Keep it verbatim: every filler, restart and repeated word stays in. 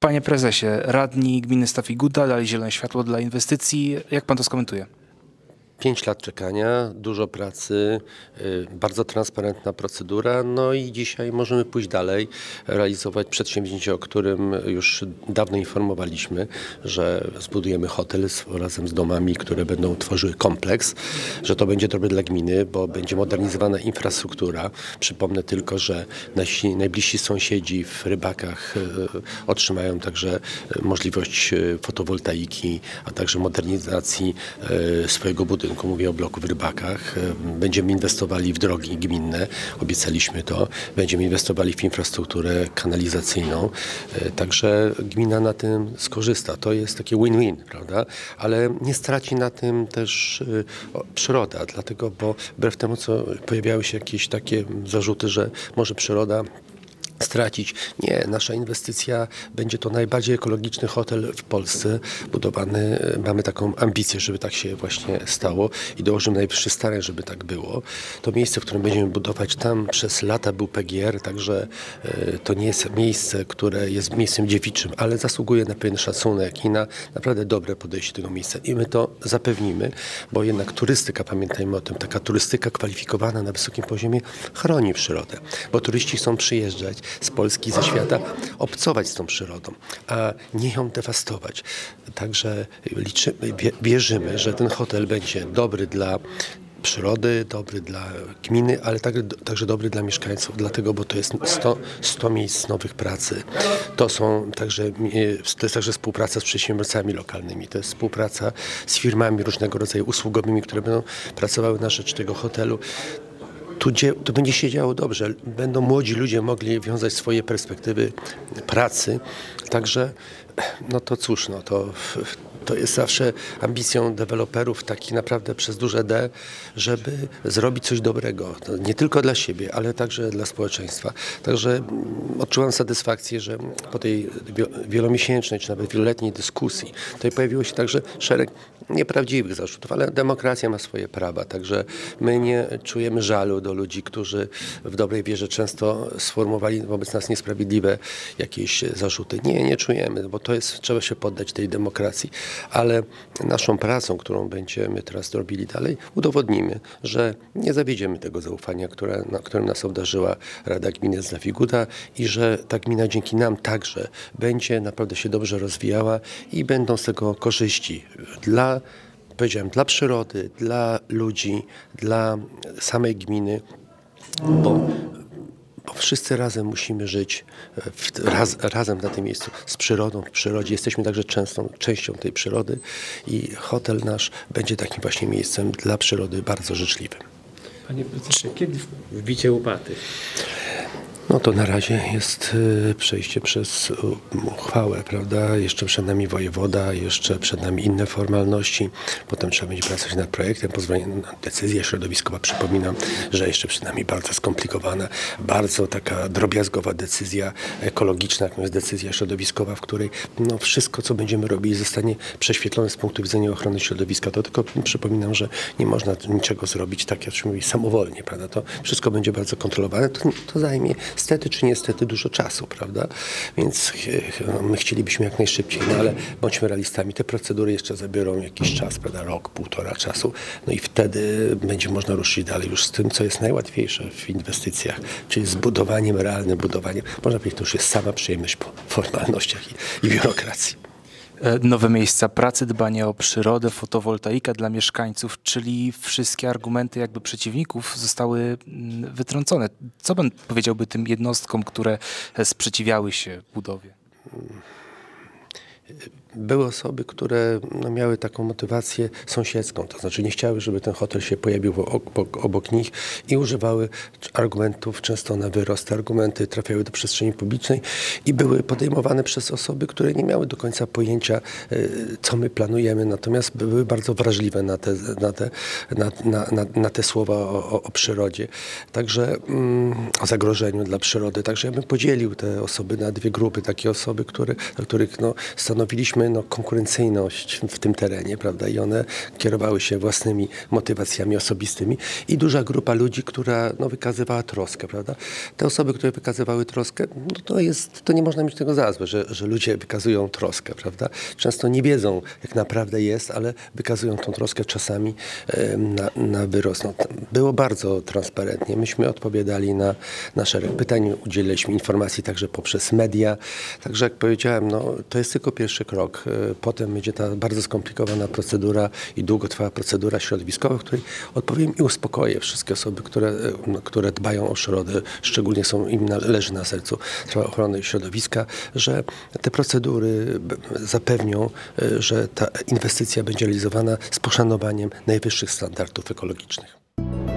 Panie prezesie, radni gminy Staw i Guda dali zielone światło dla inwestycji. Jak pan to skomentuje? Pięć lat czekania, dużo pracy, bardzo transparentna procedura, no i dzisiaj możemy pójść dalej, realizować przedsięwzięcie, o którym już dawno informowaliśmy, że zbudujemy hotel razem z domami, które będą tworzyły kompleks, że to będzie dobre dla gminy, bo będzie modernizowana infrastruktura. Przypomnę tylko, że nasi najbliżsi sąsiedzi w Rybakach otrzymają także możliwość fotowoltaiki, a także modernizacji swojego budynku. Mówię o bloku w Rybakach. Będziemy inwestowali w drogi gminne, obiecaliśmy to. Będziemy inwestowali w infrastrukturę kanalizacyjną. Także gmina na tym skorzysta. To jest takie win-win, prawda? Ale nie straci na tym też przyroda, dlatego, bo wbrew temu, co pojawiały się jakieś takie zarzuty, że może przyroda stracić. Nie, nasza inwestycja będzie to najbardziej ekologiczny hotel w Polsce budowany. Mamy taką ambicję, żeby tak się właśnie stało i dołożymy najwyższy starań, żeby tak było. To miejsce, w którym będziemy budować, tam przez lata był P G R, także to nie jest miejsce, które jest miejscem dziewiczym, ale zasługuje na pewien szacunek i na naprawdę dobre podejście tego miejsca. I my to zapewnimy, bo jednak turystyka, pamiętajmy o tym, taka turystyka kwalifikowana na wysokim poziomie chroni przyrodę, bo turyści chcą przyjeżdżać z Polski, ze świata, obcować z tą przyrodą, a nie ją dewastować. Także liczymy, wierzymy, że ten hotel będzie dobry dla przyrody, dobry dla gminy, ale także, także dobry dla mieszkańców, dlatego, bo to jest sto, sto miejsc nowych pracy. To są także, to jest także współpraca z przedsiębiorcami lokalnymi, to jest współpraca z firmami różnego rodzaju usługowymi, które będą pracowały na rzecz tego hotelu. Tu, tu będzie się działo dobrze. Będą młodzi ludzie mogli wiązać swoje perspektywy pracy. Także, no to cóż, no to, to jest zawsze ambicją deweloperów, taki naprawdę przez duże D, żeby zrobić coś dobrego. To nie tylko dla siebie, ale także dla społeczeństwa. Także odczuwam satysfakcję, że po tej wielomiesięcznej, czy nawet wieloletniej dyskusji, tutaj pojawiło się także szereg nieprawdziwych zarzutów, ale demokracja ma swoje prawa, także my nie czujemy żalu do ludzi, którzy w dobrej wierze często sformułowali wobec nas niesprawiedliwe jakieś zarzuty. Nie, nie czujemy, bo to jest, trzeba się poddać tej demokracji, ale naszą pracą, którą będziemy teraz robili dalej, udowodnimy, że nie zawiedziemy tego zaufania, które, na którym nas obdarzyła Rada Gminy Staw i Guda i że ta gmina dzięki nam także będzie naprawdę się dobrze rozwijała i będą z tego korzyści dla, powiedziałem, dla przyrody, dla ludzi, dla samej gminy, bo Bo wszyscy razem musimy żyć w, raz, razem na tym miejscu, z przyrodą, w przyrodzie. Jesteśmy także częstą, częścią tej przyrody i hotel nasz będzie takim właśnie miejscem dla przyrody bardzo życzliwym. Panie prezesie, kiedy wbicie łopaty? No to na razie jest przejście przez uchwałę, prawda? Jeszcze przed nami wojewoda, jeszcze przed nami inne formalności. Potem trzeba będzie pracować nad projektem, pozwolenie na decyzję środowiskowa. Przypominam, że jeszcze przed nami bardzo skomplikowana, bardzo taka drobiazgowa decyzja ekologiczna, jaką jest decyzja środowiskowa, w której no, wszystko, co będziemy robili, zostanie prześwietlone z punktu widzenia ochrony środowiska. To tylko przypominam, że nie można niczego zrobić tak, jak się mówi, samowolnie, prawda? To wszystko będzie bardzo kontrolowane. To, to zajmie stety czy niestety dużo czasu, prawda? Więc no, my chcielibyśmy jak najszybciej, no ale bądźmy realistami, te procedury jeszcze zabiorą jakiś czas, prawda? Rok, półtora czasu, no i wtedy będzie można ruszyć dalej już z tym, co jest najłatwiejsze w inwestycjach, czyli z budowaniem, realnym budowaniem. Można powiedzieć, to już jest sama przyjemność po formalnościach i, i biurokracji. Nowe miejsca pracy, dbanie o przyrodę, fotowoltaika dla mieszkańców, czyli wszystkie argumenty jakby przeciwników zostały wytrącone. Co pan powiedziałby tym jednostkom, które sprzeciwiały się budowie? Były osoby, które no, miały taką motywację sąsiedzką, to znaczy nie chciały, żeby ten hotel się pojawił obok, obok nich i używały argumentów często na wyrost. Te argumenty trafiały do przestrzeni publicznej i były podejmowane przez osoby, które nie miały do końca pojęcia, co my planujemy, natomiast były bardzo wrażliwe na te, na te, na, na, na, na te słowa o, o, o przyrodzie, także mm, o zagrożeniu dla przyrody. Także ja bym podzielił te osoby na dwie grupy, takie osoby, które, dla których no, stanowiliśmy powiedzmy, no, konkurencyjność w tym terenie, prawda? I one kierowały się własnymi motywacjami osobistymi i duża grupa ludzi, która no, wykazywała troskę, prawda? Te osoby, które wykazywały troskę, no, to jest, to nie można mieć tego za złe, że, że ludzie wykazują troskę, prawda? Często nie wiedzą, jak naprawdę jest, ale wykazują tą troskę czasami e, na, na wyrost. No, było bardzo transparentnie. Myśmy odpowiadali na, na szereg pytań, udzieliliśmy informacji także poprzez media. Także jak powiedziałem, no, to jest tylko pierwszy krok. Potem będzie ta bardzo skomplikowana procedura i długotrwała procedura środowiskowa, w której odpowiem i uspokoję wszystkie osoby, które, no, które dbają o przyrodę, szczególnie są im na, leży na sercu sprawa ochrony środowiska, że te procedury zapewnią, że ta inwestycja będzie realizowana z poszanowaniem najwyższych standardów ekologicznych.